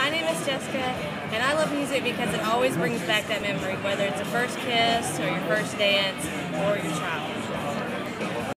My name is Jessica, and I love music because it always brings back that memory, whether it's a first kiss or your first dance or your child.